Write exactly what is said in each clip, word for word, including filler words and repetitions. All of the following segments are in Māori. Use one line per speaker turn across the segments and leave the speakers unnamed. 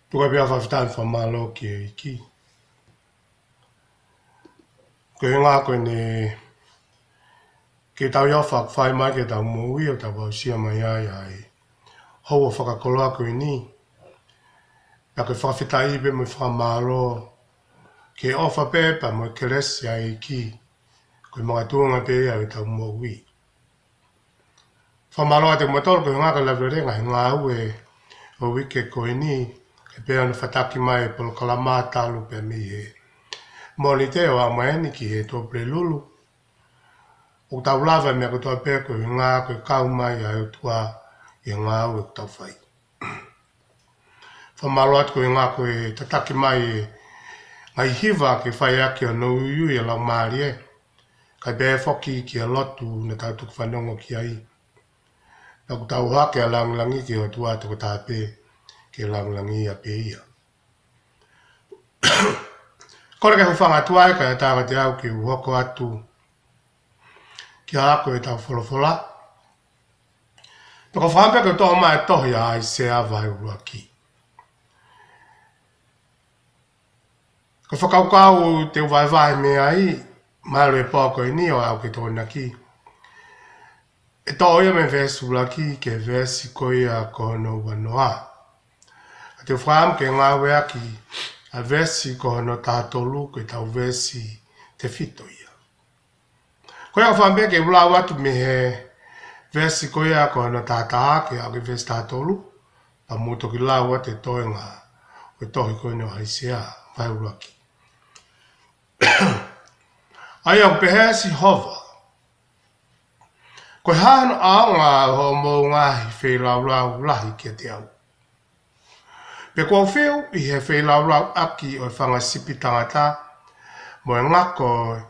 Tuka pia whawhitai whamalo ki e iki. Ko he ngā koe ne ke tau iau whai mai ke tau mōui o tau wau sia mai ai ai. Hou o whakakoloa koe ni. Pia koe whawhitai ibe mo whamalo ke ofa pepa mo ke resi ai iki. Koe mga tuanga pe ia e tau mōui. Whamalo a te motoro koe ngā ka lawerenga he ngā ue o wike koe ni. Ke pēr anu whataki mai e polo kalama talu pe mi he. Mōni te o a maeni ki he tō pre lulu. O tau lava mea ko tō pēr koe ngā koe kau mai a e tua i ngā ue ko tau whai. Whamalo atu koe ngā koe tataki mai e ngai hiva ke whai ake o nou iui e lau maari e. Kai bē whoki ki a lotu na tau tuku whanongo ki ai. Na ku tau hake a langlangi ki o tua tuku tāpē ke langlangi a pē ia. Kore ke hufanga tuai ka e tāga te au ki uhoko atu ki a ako e tau wholofola. Pako whampe ke toha mai tohi a ai se awai urua ki. Ko whakaukau te uwai vai me ai, maero e pōko i ni o au ke tōna ki. E tō ia me vesu laki ke vesi koi a kono wanoa. A te whaam ke ngā wea ki a vesi kono tātolu ke tau vesi te fito ia. Koe a whambe ke ulau atu me he vesi koi a kono tātaa ke a ke vesi tātolu, pa mūto ki lau ate toi ngā o tohi koe no haisea vai uraki. Ai au pehe si hova. Koe hāno ao ngā ho mō ngāhi whei lau lau lahi kia te au. Pe kua whiu i he whei lau lau aki o whanga sipi tangata mo e ngako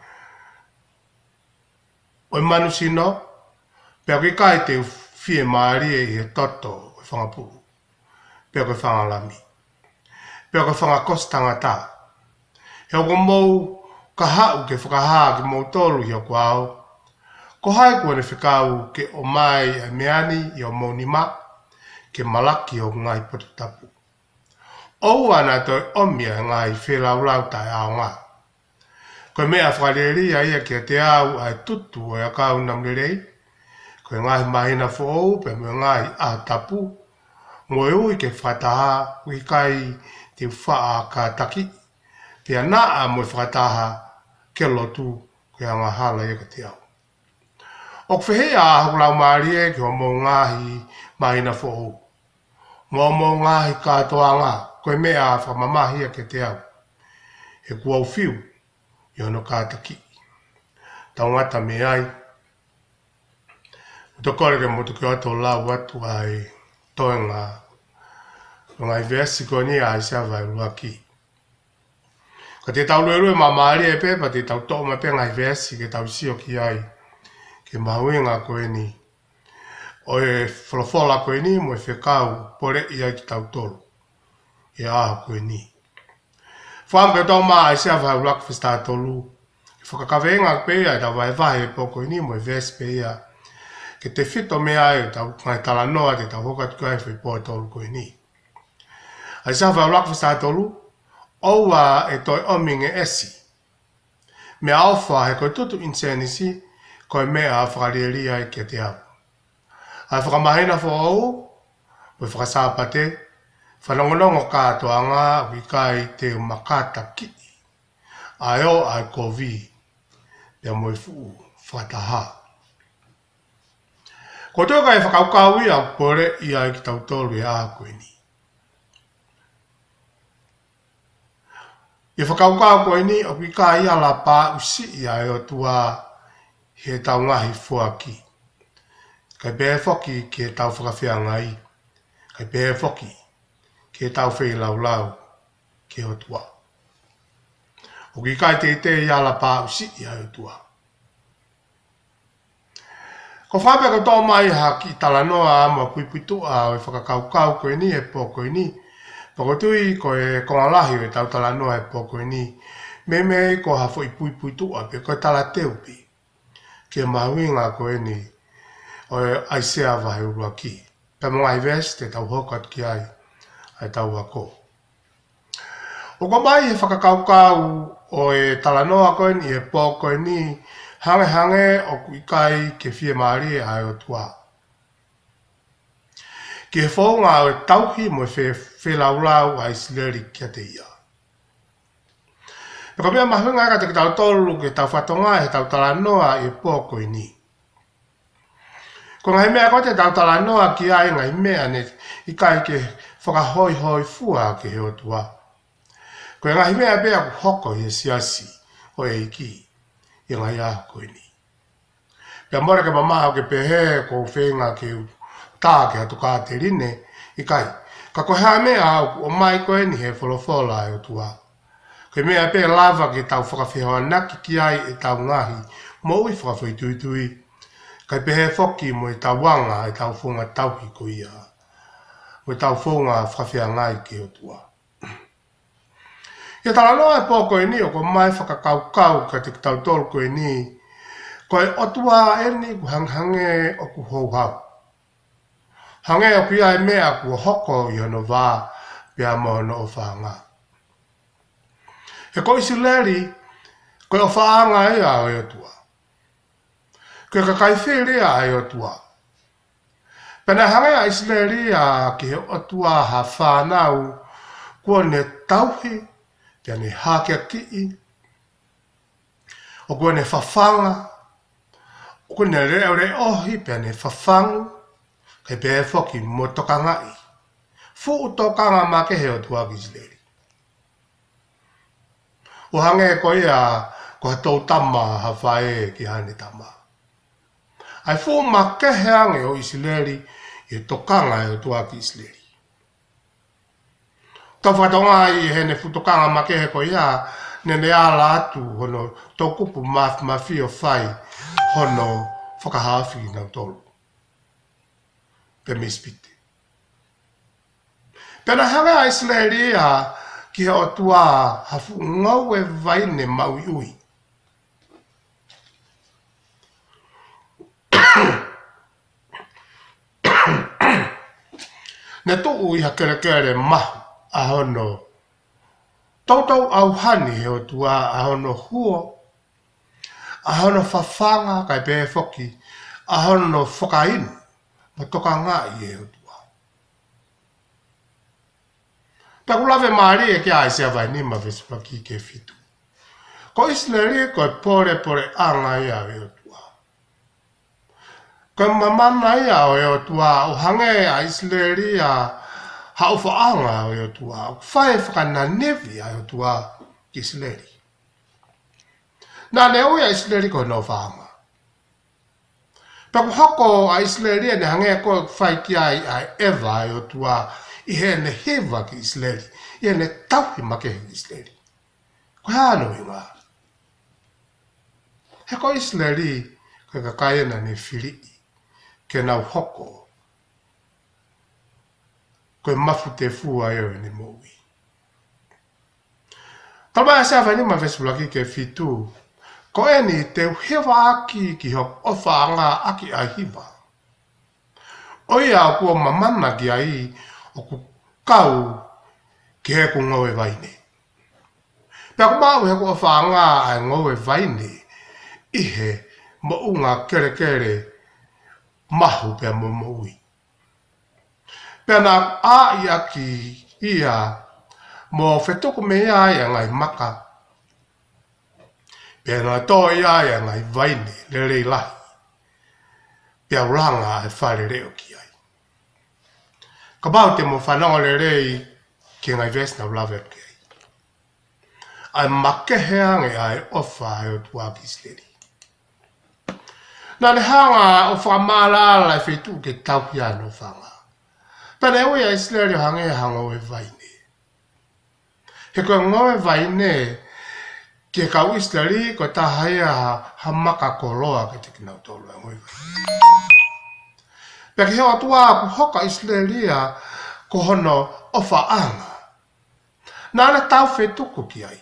o e manu sino pe a koe kai te whie maari e i he toto o e whanga puru. Pe a koe whanga lami. Pe a koe whanga kos tangata. He o ko mou ka hau ke whakahaa ki mou tolu hi o kua au. Ko hai kua ne whikau ke o mai e meani i o mou nima ke malaki o ngai potu tapu. Ou ana toi omia ngai whelau lau tai ao ngā. Koe mea whakareri a ia ki a te au ai tutu o ia kau namrerei. Koe ngai mahina fo ou pe me ngai a tapu. Ngoe ui ke whataha ui kai te whaa ka taki. Pea naa mo whataha ke lotu koe anga hala ia ka te au. O kwhehea a hulau maari e ki o mō ngahi mahina fo ou. Ngō mō ngahi katoa ngā. Koe mea a whamamahia ke te au. He kuau whiu, i ono kātaki. Tau ngata me ai. Uto kore ke motu ki ato lau atu ai toe ngā. Ngai vesi ko ni ai se avai ruaki. Ka te tau lue ma maari e pepa te tau tō ma pe ngai vesi ke tau sio ki ai. Ke mahuinga koe ni. O e wholofola koe ni mo e whekau pore i ai ki tau tolu. E aha koe ni. Whampe tau maa e sea vai urak whista tolu. E whakakawenga pe ia e tau vai vai e po koe ni mo e ves pe ia. Ke te whito mea e tau ngai tala noa te tau hokat koe e po e tolu koe ni. A sea vai urak whista tolu. Oua e toi ominge esi. Me alfa he koe tutu insanisi koe mea a whakareria e kia te au. A whakamahina fo au, mo e whakasāpate, whanongonongo kātoa ngā wikai te umakata ki. Ai o ai kovi, pia mo e fu whataha. Ko toka e whakaukaui au pore i ai ki tautolu e aha koe ni. I whakaukau koe ni, o wikai ala pā usi i ai o tua he tau ngahi fuaki. Kai bē foki ke tau whakawhia ngai. Kai bē foki ke tau whei lau lau ke o tua. O ki kai te te i ala pā usi i ai o tua. Ko whape ko tō mai ha ki tala noa ama puipuitu a o e whakakaukau koe ni e pō koe ni. Pako tui ko e kongalahi o e tau tala noa e pō koe ni. Me me ko hafo i puipuitu a pe koe tala teupi. Ke mahuinga koe ni o e aisea vahe urua ki. Pe mga i ves te tau hokat ki ai, ai tau wako. O ko mai he whakakaukau o e talanoa koe ni e pō koe ni hange hange o ku ikai ke fie maari e ai o tua. Ke he whonga o e tauhi mo e whelaulau a Isileri kia te ia. E ko mea mahunga ka te ki tau tolu ke tau whatonga he tau talanoa e pō koe ni. Ko ngai mea ko te tau talanoa ki ai ngai mea ne ikai ke whakahoi hoi fua ke he o tua. Ko e ngahi mea bea ku hoko i e siasi o e iki i ngai a koe ni. Pea mora ke mamaha ke pehe ko whenga ke tā ke hatu kā te rine i kai. Ka ko hea mea au o mai koe ni he wholofola e o tua. Ko e mea bea lava ke tau whakawhihoa naki ki ai e tau ngahi mo ui whakawhi tui tui. Kai pehe whoki mo e tau wanga e tau whunga tauhi ko ia. Mo e tau whunga whakawhia ngai ke o tua. Ia tala noa e pō koe ni o ko mai whakakaukau ka te tau tolu koe ni. Ko e otua e ni ku hanghange o ku houhau. Hange o pia e mea ku hoko i hono wā pia mohono o whanga. He ko Isileri, ko e o whaanga e a o e otua. Ko e kakai wherea e otua. Pena hange a Isileri a ki he otua ha whanau kua ne tauhi pia ne hākea ki o kua ne whawhanga, o kua ne reo re ohi pia ne whawhangu, kei pēe whoki mo toka ngai. Fu tokanga ma ke he o tua ki Isileri. O hange ko ia ko hatou tama ha whae ki hane tama. Ai fu ma ke he ange o Isileri i tokanga e o tua ki Isileri. Tau whatonga i he ne futokanga ma ke he ko ia ne ne ala atu hono tau kupu ma mawhi o whai hono whakahawhi nau tolu. Pe mispite. Pena hanga a Isileri a ki he o tua hafu ngau e vaine maui ui. Ne tu ui ha kere kere mahu a hono. Tautau au hani he o tua a hono huo. A hono whawhanga kai pēe whoki. A hono whakainu. Ma toka ngā i he o tua. Pea kulawe maari e kia aise a vai nima vespa ki ke fitu. Ko Isileri ko e pore pore anga ia e o tua. Ko e mamana ia o e o tua o hange a Isileri a hau whaanga o e o tua. O whae whakana nevi a e o tua ki Isileri. Nā ne oi a Isileri ko no whaanga. Pea ku hoko a Isileri ne hange ko whai ki ai a Eva e o tua i he ne hewa ki Isileri. I he ne tauhi make ki Isileri. Ko hea no i ngā. He ko Isileri ko ka kaiena ne whirii. Ke nau hoko. Ko e mafu te fua eo ni moui. Talma e sewa ni ma vesula ki ke fitu. Ko e ni te hewa aki ki hok ofa anga aki a hiva. Oia o kua mamana ki ai o ku kau ki he ku ngau e vaine. Pea ku mau he ku ofa anga a ngau e vaine. Ihe mo unga kere kere mahu pea mo moui. Pea nā a i aki ia mo whetoko me ia ia ngai maka. Pea nā tō ia ia ngai vaine le rei lahi. Pea uranga e whare reo ki ai. Ka bau te mo whanonga le rei ki ngai vesna ulawe ki ai. Ai makeheange ai ofa e o tua ki Isileri. Nā le hanga o whakamālala e whetu ke tauhi ano whanga. Pene oi a Isileri hange hango e vaine. He koe ngoe vaine ke kau Isileri ko tahaya ha maka koloa ke te kinau tolu e ngoe vaine. Pea ke hewa tua ku hoka Isileri ko hono o whaanga. Nā le tau whetuko ki ai.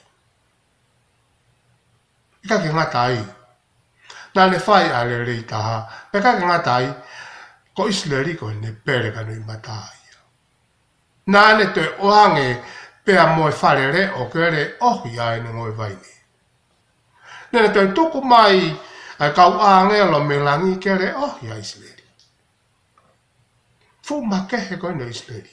Ika ke ngata ai. Nā le whai a le rei taha. Pea ka ke ngata ai. Ko Isileri ko ne pere ka nui mata ia. Nā ne te oange pea mo e whare re o kere ohi ai ni ngoi vaini. Nena tau tuku mai ai kau aange lo me langi kere ohi ai Israeli. Fu makehe koe no Israeli.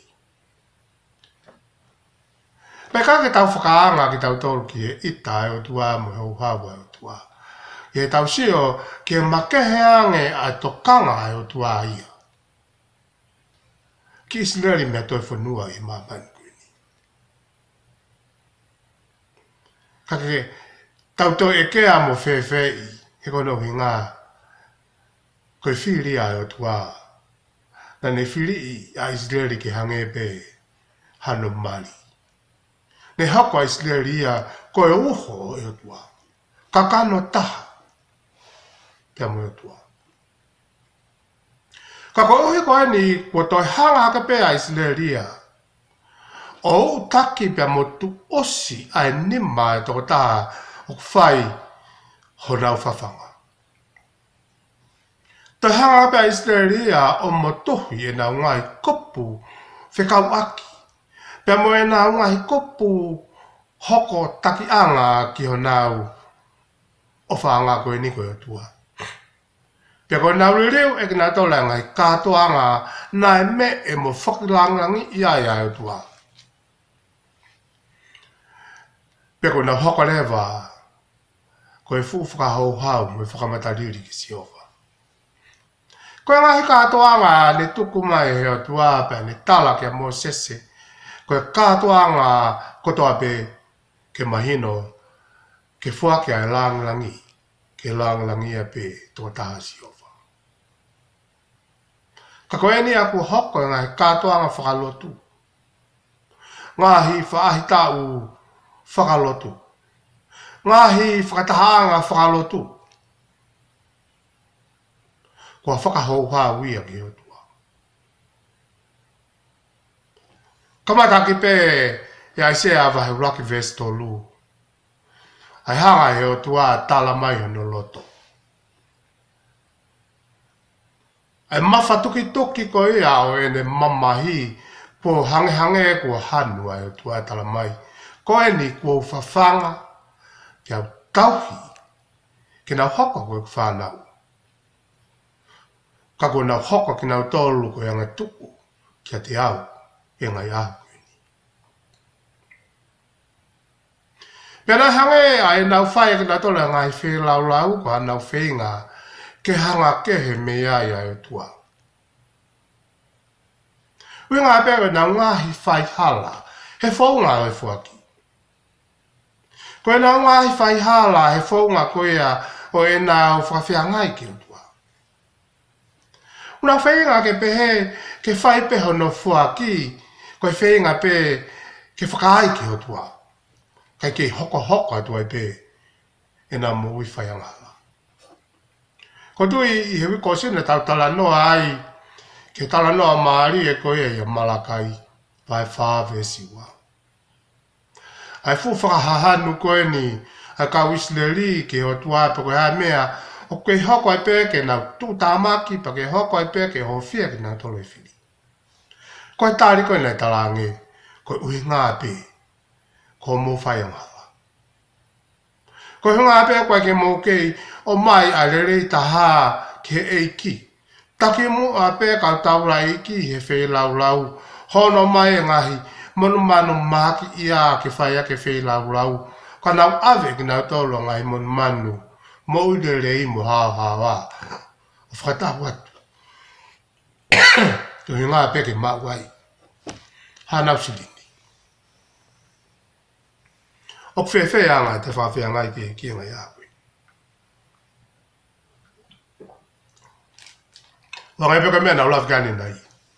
Peka ke tau whakaanga ki tau tolu ki e ita e o tua mo hau hawa e o tua. Ie tau sio ki e makehe ange a tokanga e o tua ia. Ki Israeli mea toi whanua i mamani kuini. Kake tau toi e kea mo whewhe i he kono hi ngā koe whiri a e o tua. Na ne whiri i a Israeli ki hange pe hano mali. Ne hako a Israeli ia koe uho e o tua. Kakano taha. Pea mo e o tua. Ka koe uhi koe ni kua toi hanga haka pe a Israeli ia. O utaki pea mo tu osi ai nima e toko taha o whai ho nau whawhanga. Toi hanga pe a Israeli ia o mo tohi e nau ngai kopu whekau aki. Pea mo e nau ngai kopu hoko taki anga ki ho nau o whaanga koe ni koe o tua. Pea koe nau ririu e kina tola ngai katoa anga na e me e mo whakilangangi ia ia o tua. Pea koe nau hoko lewa koe fu whakahau hau mo e whakamatariri ki siova. Koe ngahi katoa anga ne tuku mai he o tua pea ne tala kia mo sese. Koe katoa anga kotoa pe ke mahino ke fuaki ai langlangi ke langlangi a pe tō taha siova. Ka koe ni aku hoko e ngai katoa anga whakalotu. Ngahi whaahi tau whakalotu. Ngahi whakataha anga whakalotu. Kua whakahau hau ia ki o tua. Kamata ki pe e ai se a vahe uraki vesi tolu. Ai hanga he o tua tala mai hono loto. Ai mawha tuki tuki ko ia o ene mamahi po hange hange kua hanu ai o tua tala mai. Ko e ni kua uwhawhanga kia tauhi ki nau hoko koe whanau. Ka koe nau hoko ki nau tolu koe anga tuku kia te au e ngai ahu. Pena hange ai nau whai ki nau tolu ngai whi lau lau ko nau whinga ke hanga ke he mea ia e tua. Winga pere nau ngahi whai hala he whaunga e fuaki. Koe nau ngahi whai hala he whaunga koe a o e nau whawhiangai ki o tua. Una whainga ke pehe ke whai peho no fuaki koe whainga pe ke whakaai ki o tua. Kai ke hoko hoko atu ai pe e nā mui whaianga. Ko tui i hewi kosina tau tala noa ai ke tala noa maari e koe e malakai vai whāwe siwa. Ai fu whakahahanu koe ni a kau Israeli ke o tua pe koe hae mea o koe hoko ai pe ke nau tū tāmaki pa ke hoko ai pe ke ho fia ke nau tolo e whiri. Koe tāri koe nei talange koe uhi ngā pe ko mo whaianga. Ko hunga ape koe ke mo kei o mai a rere taha ke eiki. Taki mo ape ka taura eiki he whei lau lau. Hono mai e ngahi monu manu maki ia ke whaia ke whei lau lau. Ka nau ave ki nau tolo ngahi monu manu. Mo ude rei mo hao hawa. O whakatahu atu. Tu hunga ape ke mawai. Hanau silini. O whewhe anga te whawhea ngai ki e kia ngai awe. Wangai peka mea nau lafi gani nai.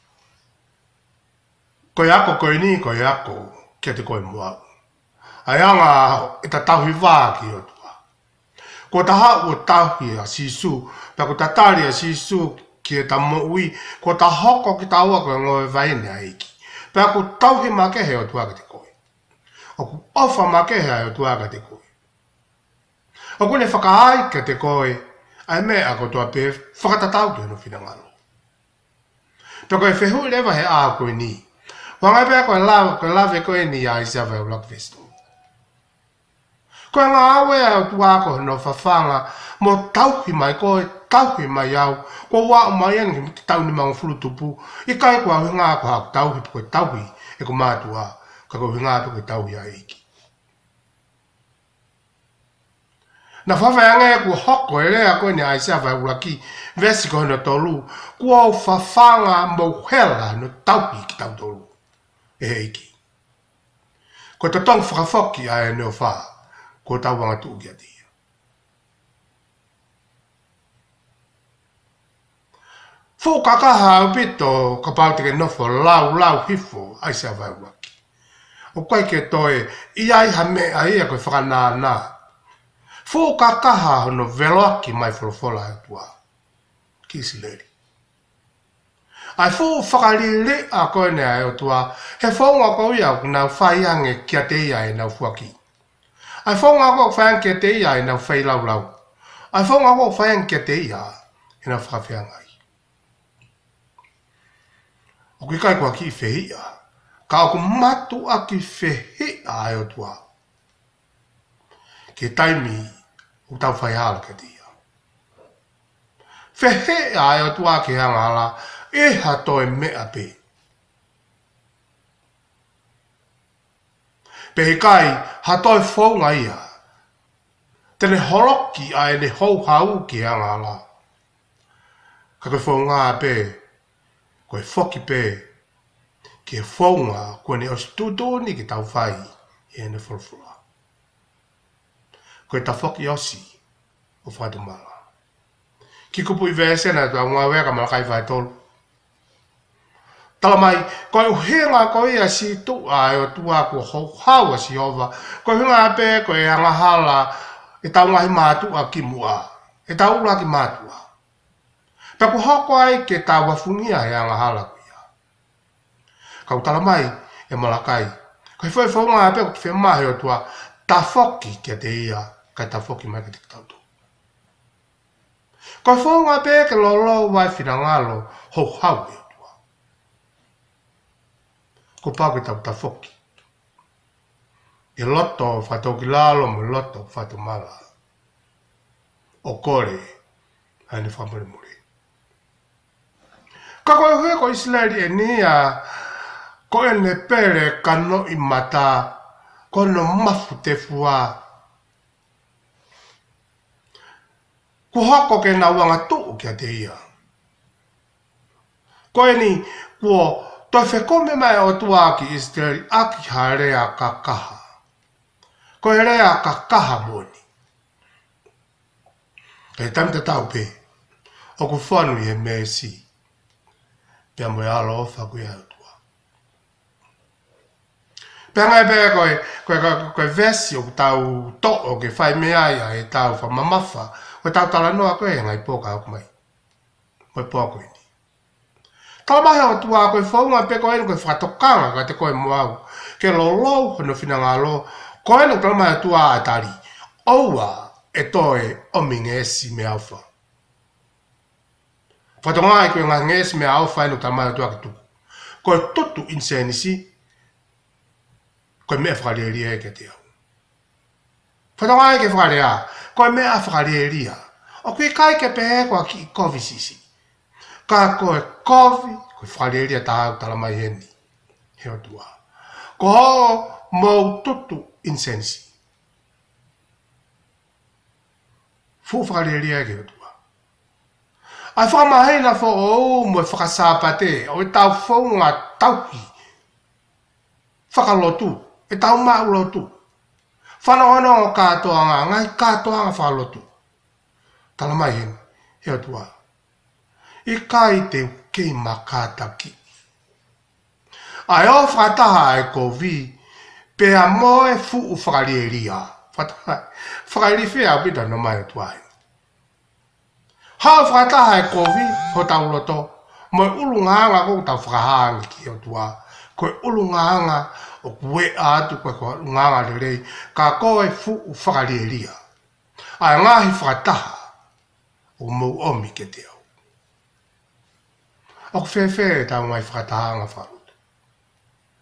Koe ako koe ni koe ako kia te koe mua. Ai anga e ta tauhi wā ki o tua. Ko ta hau o tauhi a sisu, pa ko ta tari a sisu ki e ta moui, ko ta hoko ki ta ua koe ngoe vaine a eiki. Pa ko tauhi ma ke he o tua ki te koe. O ku ofa ma ke hea o tuaga te koe. O ku ne whakaai ka te koe, ai me a ko tua pe whakatatau ki hono whina ngalo. Pe koe whehu lewa he a koe ni, Wanga pe ko la ko la ve ko ni ya isa va block vesto. Ko nga awe a tua ko no fa fanga mo tau ki mai ko tau ki mai au ko wa mai an ki tau ni mang fulu tupu I kai ko nga ko ha tau ki ko tau ki e ko ma tua ka ko nga ko tau ya iki. Na fa fa nga ko hokko ele a ko ni a isa va ulaki vesi ko no tolu ko fa fanga mo hela no tau ki tau tolu. E iki. Ko te tong whakafoki a e neo wha, ko tau wanga tu ukia tia. Fō kakaha au pito, ka pau teke nofo lau lau hifo, ai se awai waki. O koe ke toe, I ai ha me a ia koe whakanā nā. Fō kakaha hono veloaki mai wholofola e tua. Kisi leri. Ai fō whakarire a koe nea e o tua, he whonga koe ia nau whai ange kia te ia e nau fuaki. Ai whonga koe whai ange kia te ia e nau whai lau lau. Ai whonga koe whai ange kia te ia e nau whakawhiangai. O ki kai kua ki whehia, ka o ku matu a ki whehia e o tua. Ke taimi o tau whai hala kia te ia. Whehia e o tua ki hanga ala, e ha toi mea pe. Pe kai ha toi whaunga ia. Tene horoki a e ne hou hau ki hanga ala. Ka koe whaunga pe, koe whoki pe, ki e whaunga koe ne osi tūtoni ki tau whai i e ne whulfula. Koe ta whoki osi o whatumala. Ki kupu I vese na tua ngā weka malakai whai tolu. Tala mai, koe uhenga koe ia si tua e o tua kua hou haua si ova. Koe hunga pe koe anga hala e tau ngahi mātua ki mua. E tau ula ki mātua. Pea ku hoko ai ke tau wafungia e anga hala kuia. Kau tala mai, e malakai. Koe whai whaunga pe ku te whemahe o tua ta whoki ke te ia, kai ta whoki mai ke te tautu. Koe whaunga pe ke lolo wai whina ngalo hou hau e. Ko pāke tau ta whoki. E loto whatou ki lalo mo loto whatou mala. O kore, hane whamare muri. Ka koe hui ko Israeli e nia, ko e ne pere kano I mata, ko no mafu te fua. Ko hako ke na wanga tuu kia te ia. Ko e ni, kuo, toi whekome mai o tua ki Israeli aki harea ka kaha. Ko he rea ka kaha moni. Kei tamita tau pe, o ku whanu I he mesi. Pea mo e alo ofa kui au tua. Pea ngai pea koe, koe, koe, koe vesi o ku tau to o ke whai mea ia e tau whamamafa. Koe tau tala noa koe ngai poka au kumai. Koe poa koe ni. Tala mahe o tua koe whaunga pe koe koe whatokanga ka te koe moau. Ke lo lo hono whina ngā lo. Koe no tala mahe o tua a tari. Oua e toe o mi ngesi me alfa. Whatonga e koe ngā ngesi me alfa e no tala mahe o tua ki tuku. Koe tutu insenisi. Koe mea whakareria e ke te au. Whatonga e ke whakarea. Koe mea whakareria. O koe kai ke pehe koa ki kovi sisi. Ka koe kovi, koe whakareria tāu tala mai heni. Heo tua. Ko ho mau tutu insensi. Fu whakareria ke heo tua. Ai whakamahena fo o mo e whakasāpate, o e tau whaunga tauki. Whakalotu, e tau maulotu. Whanahono o kātoanga, ngai kātoanga whakalotu. Tala mai heni, heo tua. I kai te kei makataki. Ai o whataha e ko vi, pe a moe fu u whakarieria. Whataha, whakarieria whea pita no mai o tuai. Hao whataha e ko vi, ho tau loto, moe ulunganga kou tau whakahangi ki o tua. Koe ulunganga o kue atu koe koe ulunganga le rei, ka koe fu u whakarieria. Ai ngahi whataha, o mou omi ke te au. O ku whewhe tau mai whakatahanga wharuta.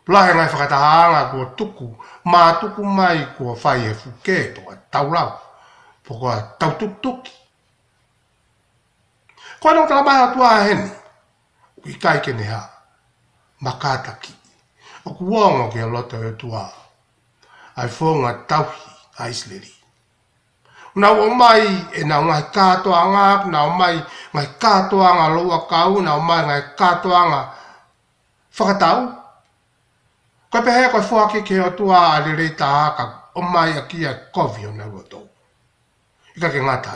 Lahe ngai whakatahanga kua tuku, mā tuku mai kua whai e fuke, poka taulau, poka tau tuk tuki. Koe nong tala mai atua heni, kui kai kene ha, makataki, o kuongo ki a loto e tua, ai whonga tauhi a Isleri. Una o mai e na ngai katoa ngā, na o mai ngai katoa ngā loa kau, na o mai ngai katoa ngā whakatau. Koe pehe koe whuake ke o tua a le rei tā haka, o mai a kia kovi o na roto. Ika ke ngatai.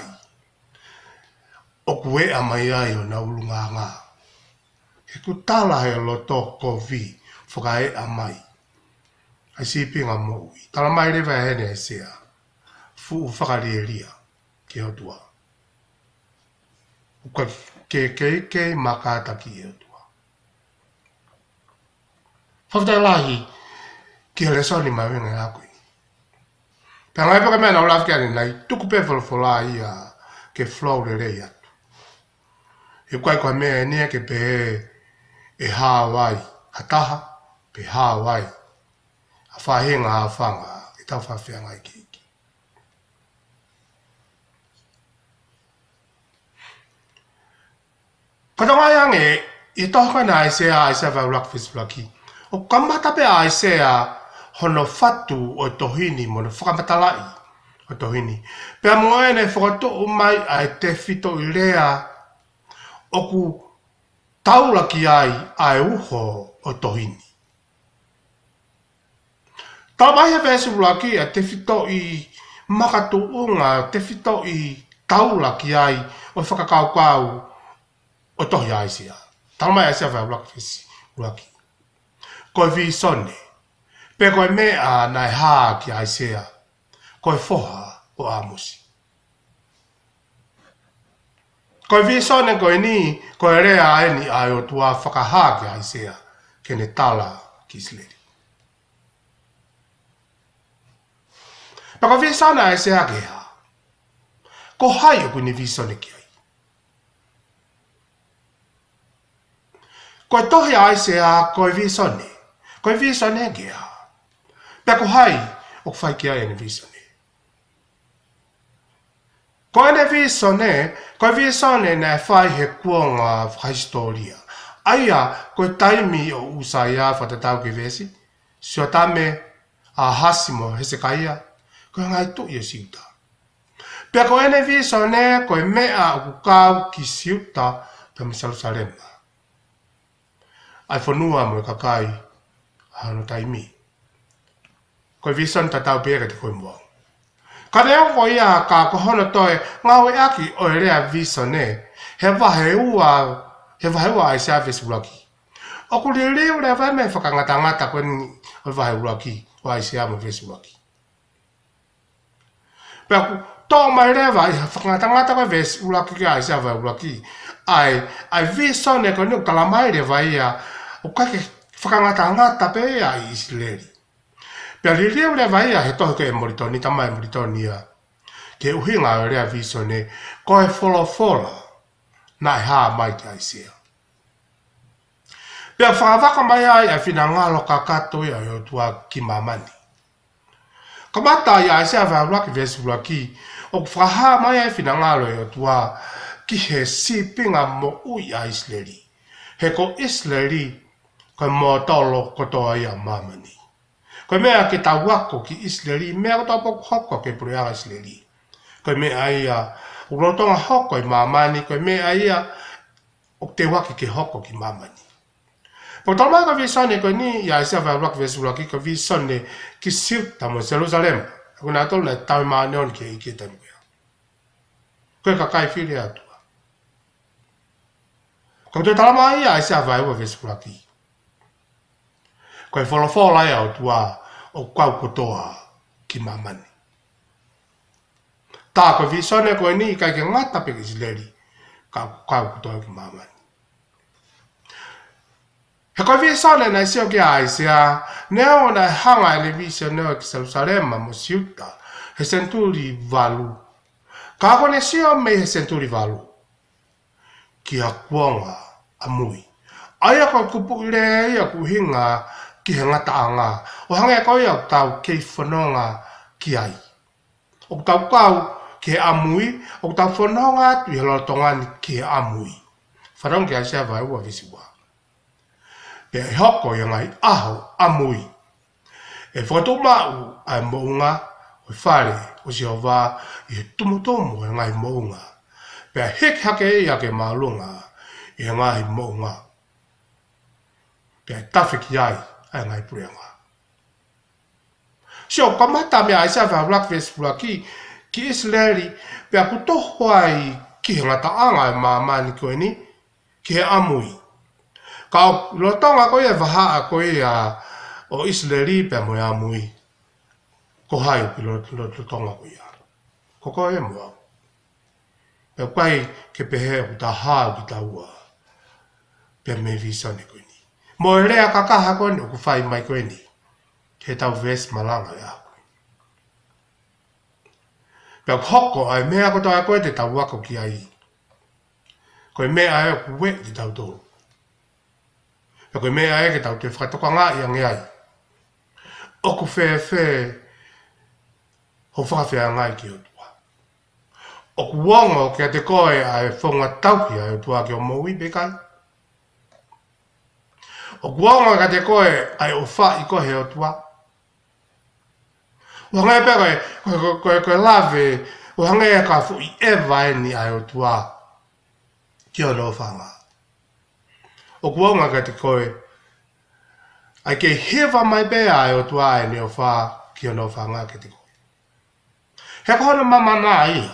O kue a mai ai o na ulunga ngā. E ku tala he o loto kovi, whaka e a mai. Ai sipi ngā moui. Tala mai rewa hene e sea. Fu whakareria ke o tua. Koe ke ke ke makataki e o tua. Whaftai lahi, ki hele soni mai wenga e akui. Pea ngai paka mea na olaf kia ni nai, tuku pe whalawhala ia ke flow le rei atu. E kwai kwa mea e nia ke pe e Hawaii, hataha, pe Hawaii. A whahenga a whanga, e tau whawhia ngai ki iki. Kata ngai ange, i tohka na aisea aisea vai ulak laki. O kamata pe aisea hono fatu o tohini mo na whakamatalai o tohini. Pea moene whakato o mai ai te fito i rea o ku taula ki ai ai uho o tohini. Tā mai he vese ulaki a te fito i makatu unga, te fito i taula ki ai o whakakau kau o tohi aisea. Tā mai aisea vai ulaki vese ulaki. Koe vi sone, pe koe mea nai haa ki aisea, koe foha o amusi. Koe vi sone koe ni, koe rea aeni ai o tua whakahaa ki aisea, kene tala ki Isleri. Pa koe vi sone aisea ke ha, ko hai o kuni vi sone ki ai. Koe tohi aisea koe vi sone, koe visa ne gea. Pea ko hai, o whai ki ai ane visa ne. Ko ane visa ne, koe visa ne ne whai he kuonga whaistoria. Aia, koe taimi o usaya whatatau ki vesi, sio tame a hasimo Hezekia, koe ngai tu i o siuta. Pea ko ane visa ne, koe mea o kukau ki siuta, pe Jerusalema. Ai whanua mo kakai, hano taimi. Koe visan tatau pere te koe mua. Ka reo ko ia ka kohono toe ngau e aki o e rea visan ne, he wahe ua, he wahe ua ai sea vesi uraki. O ku le leo le vai me whakangata ngata koe ni o wahe uraki, o ai sea mo vesi uraki. Pea ku tō mai rewa i whakangata ngata koe vesi uraki ki ai sea wahe uraki. Ai, ai visan ne koe ni kalamai le vai ia, o kake whakangata ngata pe a i Isleri. Pea li reo le vai a he tohu ke e moritoni, tamai moritoni a. Ke uhinga o rea viso ne, koe wholo whola, na e haa mai ki aisea. Pea whakawaka mai ai a whina ngalo ka kato ia o tua ki mamani. Ka mata i aisea whauraki vesu raki, o whaha mai ai whina ngalo o tua ki he sipinga mo ui a Isleri. He ko Isleri, koe mō tolo kotoa ia mamani. Koe mea ke tauako ki Isleri, mea kotoa poku hoko ke pureaga Isleri. Koe mea ia, urotonga hoko i mamani, koe mea ia, o te waki ke hoko ki mamani. Po tala ka visone koe ni, ia isa vai waki vesuraki, ka visone ki siuta mo Jerusalem. Koe nā tolu nei tau maa neon ki ike tanu ia. Koe ka kai whiri atua. Koe te tala maa ia, isa vai ua vesuraki. Koe wholofola ia o tua o kau kotoa ki mamani. Tā koe visone koe ni kai ke ngata pe Isleri kau kotoa ki mamani. He koe visone na isio ki aisea, neo na hanga ele visone o ki Jerusalema mo siuta, he senturi valu. Ka kone sio me he senturi valu. Ki a kuonga a mui. Aia koe kupu ile ia kuhinga ki he ngata anga. O hange koe au tau kei whanonga ki ai. O tau kau ki he amui, o tau whanonga atu i halo tongani ki he amui. Whanong ki a sea vai ua visi wā. Pea e hoko i ngai aho amui. E whakato mau ai mounga, o whare, o si o wā, i he tumutomo e ngai mounga. Pea hek hake e ake maalunga, i he ngai mounga. Pea tawhiki ai, ai ngai pureanga. So, kamata mea ai sa wha blackface pula ki, ki Israeli, pea kutoho ai ki he ngata anga e maamani koe ni, ki he amui. Ka lo tonga koe e waha a koe a o Israeli pea moe amui. Ko hai pi lo tonga koe a. Ko koe e mua. Pea pai ke pehe o ta haa ki ta ua. Pea me visane koe ni. Mo e rea kakaha koe ni o ku whai mai koe ni. He tau ves malanga e a koe. Pea hoko ai mea ko toa koe te tau wako ki ai. Koe mea e o ku we te tau tōru. Pea koe mea e ke tau te whakatoka ngā i ange ai. O ku whē whē ho whakawhea ngai ki o tua. O ku wongo ki a te koe ai whonga tauhi ai o tua ki o moui bekai. O ku wongo ki a te koe ai o wha i kohe o tua. O hangai pia koe, koe, koe, koe lave, o hangai e ka fu i ewa e ni ai o tua ki o no whanga. O ku wongo ki a te koe ai ke hewa mai bea ai o tua e ni o wha ki o no whanga ki te koe. He kona mamana ia.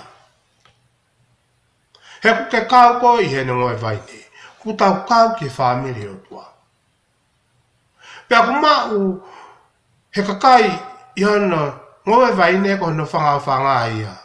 He ku ke kau ko i he ngoi vai ne. Ku tau kau ki whamiri o tua. Pea ku mau he kakai i hana ngoi vai ne ko no whanga whanga ia.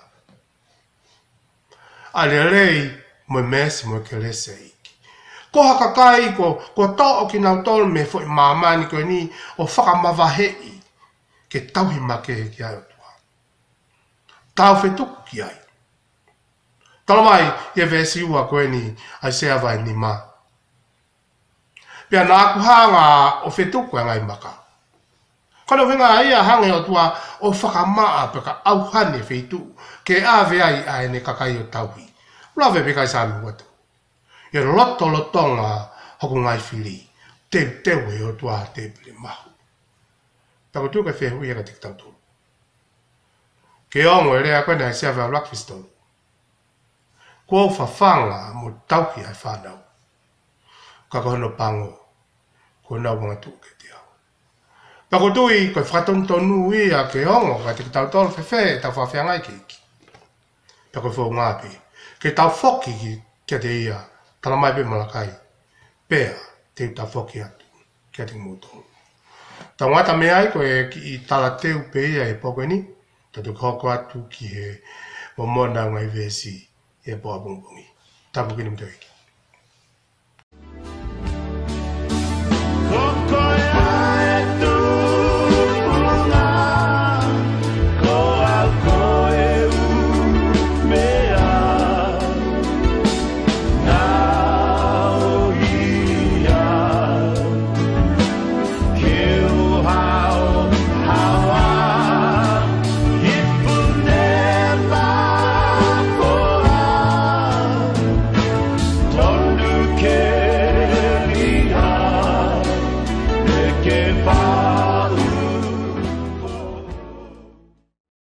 Ale rei mo mesi mo ke lese iki. Ko ha kakai ko ko tau o ki nau tolu me fo i mamani ko ni o whakamawahei ke tauhi make he ki ai o tua. Tau whetuku ki ai. Tala mai, ia vesi ua koe ni, ai sea vai ni ma. Pea nā kuhanga o whetuku e ngai maka. Kono whenga ia hange o tua o whakamaa peka auhane whetu, ke āwe ai ai ne kakai o tauhi. Lawe peka i sāmi watu. Ia loto lotonga hoku ngai whiri, teu teu e o tua te pili mahu. Tako tuka whehu ia ka te kitautu. Ke ongo e rea koe nei sea whao lakfistol. Kua whawhanga mo tauki ai whanau. Ka kohono pango, kua nau mga tuu ke te au. Pako tui, koe whakatontonu ia ke ongo, ka te kitau tolu whewhe, tau whawhiangai ke iki. Pako whau ngāpi, ke tau whoki ki kia te ia, tala mai pe malakai, pēa te tau whoki atu, kia te mūtonu. Tau ngata me ai koe ki i tala teu pe ia e poko ni, tatu koko atu ki he o mona ngai vesi e poa bungbungi. Tapu kini mtau iki.